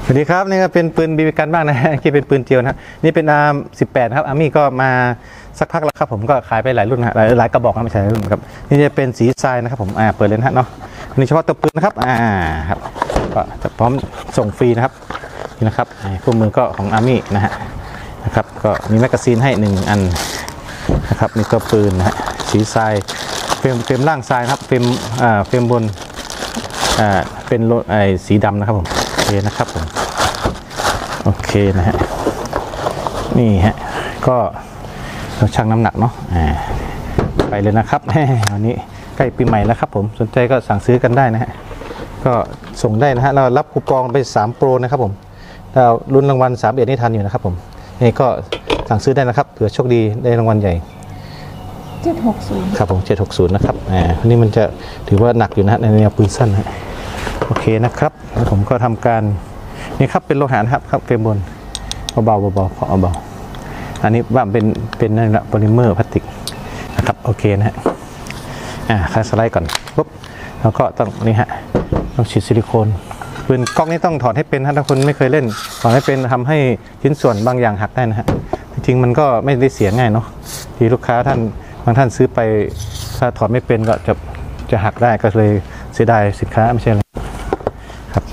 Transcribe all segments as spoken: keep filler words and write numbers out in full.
สวัสดีครับนี่ก็เป็นปืนบีบีกันบ้างนะที่เป็นปืนเจียวนะครับนี่เป็นอาร์มสิบแปดครับอาร์มี่ก็มาสักพักแล้วครับผมก็ขายไปหลายรุ่นนะหลายหลายกระบอกนะไม่ใช่รุ่นครับนี่จะเป็นสีทรายนะครับผมอ่าเปิดเลยนะเนาะนี่เฉพาะตัวปืนนะครับอ่าครับก็จะพร้อมส่งฟรีนะครับนี่นะครับคู่มือก็ของอาร์มี่นะฮะนะครับก็มีแมกกาซีนให้หนึ่งอันนะครับมีตัวปืนนะฮะสีทรายเฟรมเฟรมล่างทรายครับเฟรมอ่าเฟรมบนอ่าเป็นไอสีดำนะครับผมโอเคนะครับผมโอเคนะฮะนี่ฮะก็เราชั่งน้ำหนักเนาะอ่าไปเลยนะครับวันนี้ใกล้ปีใหม่แล้วครับผมสนใจก็สั่งซื้อกันได้นะฮะก็ส่งได้นะฮะเรารับคูปองไปสามโปรนะครับผมเราลุ้นรางวัลสามเอ็ดนี่ทันอยู่นะครับผมนี่ก็สั่งซื้อได้นะครับเผื่อโชคดีได้รางวัลใหญ่เจ็ดหกศูนย์ครับผมเจ็ดหกศูนย์นะครับอ่านี่มันจะถือว่าหนักอยู่นะในแนวปืนสั้นฮะโอเคนะครับแล้วผมก็ทำการนี่ครับเป็นโลหะนะครับครับเฟรมบนเบาๆเบาๆพอเบาอันนี้ว่าเป็นเป็นนั่นแหละโพลิเมอร์พลาสติกนะครับโอเคนะฮะอ่าคัสไลด์ก่อนปุ๊บแล้วก็ต้องนี่ฮะต้องฉีดซิลิโคนปืนก๊อกนี่ต้องถอดให้เป็นถ้าคนไม่เคยเล่นถอดให้เป็นทำให้ชิ้นส่วนบางอย่างหักได้นะฮะจริงๆมันก็ไม่ได้เสียง่ายเนาะที่ลูกค้าท่านบางท่านซื้อไปถ้าถอดไม่เป็นก็จะจะหักได้ก็เลยเสียดายสินค้าไม่ใช่เลยครับ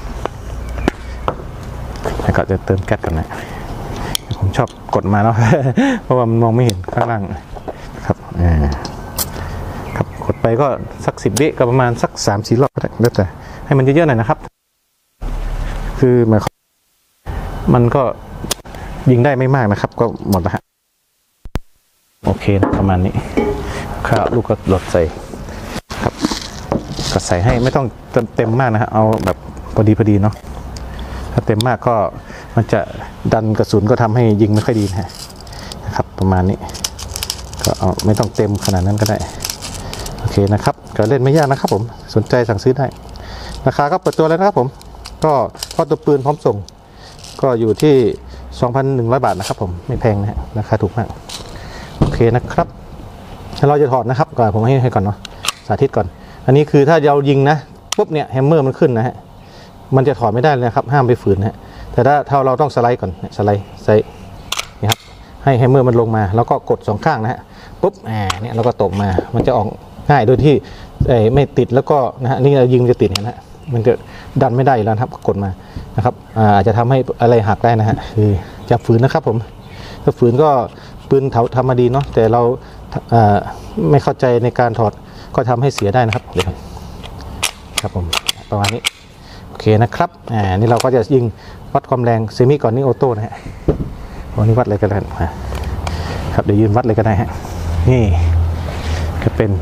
แล้วก็จะเติมแก๊สกันนะผมชอบกดมาเนาะ เพราะว่ามันมองไม่เห็นข้างล่างครับอ่าครับกดไปก็สักสิบวิก็ประมาณสักสามสี่รอบก็ได้แล้วแต่ให้มันเยอะๆหน่อยนะครับคือหมายความมันก็ยิงได้ไม่มากนะครับก็หมดแล้วฮะโอเคประมาณนี้ข้าวลูกก็หลดใส่ครับก็ใส่ให้ไม่ต้องเต็มมากนะฮะเอาแบบพอดีพอดีเนาะถ้าเต็มมากก็มันจะดันกระสุนก็ทำให้ยิงไม่ค่อยดีนะครับประมาณนี้ก็เอาไม่ต้องเต็มขนาดนั้นก็ได้โอเคนะครับก็เล่นไม่ยากนะครับผมสนใจสั่งซื้อได้ราคาก็เปิดตัวแล้วนะครับผมก็พอตัวปืนพร้อมส่งก็อยู่ที่ สองพันหนึ่งร้อย บาทนะครับผมไม่แพงนะฮะราคาถูกมากโอเคนะครับถ้าเราจะถอดนะครับก่อนผมให้ให้ก่อนเนาะสาธิตก่อนอันนี้คือถ้าเรายิงนะปุ๊บเนี่ยแฮมเมอร์มันขึ้นนะฮะมันจะถอดไม่ได้เลยนะครับห้ามไปฝืนนะฮะแต่ถ้าถ้าเราต้องสไลด์ก่อนสไลด์ใส่นี่ครับให้แฮมเมอร์มันลงมาแล้วก็กดสองข้างนะฮะปุ๊บอ่าเนี่ยเราก็ตกมามันจะออกง่ายโดยที่ไม่ติดแล้วก็นะฮะนี่เรายิงจะติดนะฮะมันจะดันไม่ได้แล้วครับกดมานะครับอาจจะทำให้อะไรหักได้นะฮะคือจะฝืนนะครับผมถ้าฝืนก็ปืนเถาทำมาดีเนาะแต่เราไม่เข้าใจในการถอดก็ทำให้เสียได้นะครับเดี๋ยวครับผมประมาณนี้โอเคนะครับอ่านี่เราก็จะยิงวัดความแรงเซมิก่อนนี่ออโต้นะฮะวันนี้วัดอะไรกันครับเดี๋ยวยืนวัดเลยก็ได้ฮะนี่ก็เป็น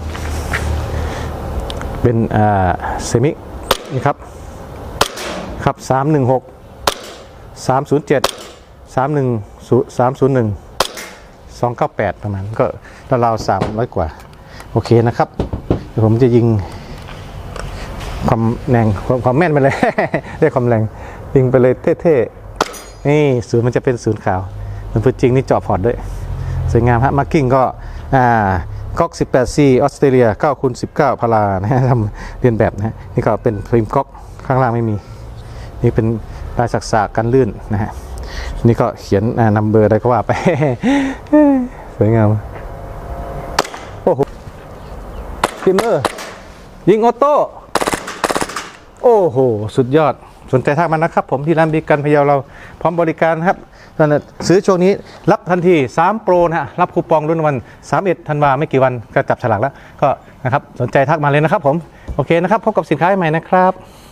เป็นอ่าเซมินี่ครับครับสามหนึ่งหกสามศูนย์เจ็ดสามหนึ่งสามศูนย์หนึ่งสองเก้าแปดประมาณก็ราวๆสามร้อยกว่าโอเคนะครับเดี๋ยวผมจะยิงความแรงความแม่นไปเลย ได้ความแรงยิงไปเลยเท่ๆนี่ศูนย์มันจะเป็นศูนย์ขาวมันปืนจริงนี่เจาะพอร์ตด้วยสวยงามฮะมาร์กิ้งก็อ่าก๊อก สิบแปดซี ออสเตรเลีย เก้าคูณสิบเก้า พารานะฮะทำเรียนแบบนะฮะนี่ก็เป็นฟิล์มก๊อกข้างล่างไม่มีนี่เป็นลายสักษากันลื่นนะฮะนี่ก็เขียนนัมเบอร์อะไรก็ว่าไป สวยงามโอ้โหฟิล์มเมอร์ยิงออโต้โอ้โหสุดยอดสนใจทักมันนะครับผมที่ร้านบีกันพะเยาเราพร้อมบริการครับซื้อช่วงนี้รับทันทีสามโปรนะฮะรับคูปองรุ่นวันสามสิบเอ็ดธันวาไม่กี่วันก็จับฉลากแล้วก็นะครับสนใจทักมาเลยนะครับผมโอเคนะครับพบกับสินค้าใหม่นะครับ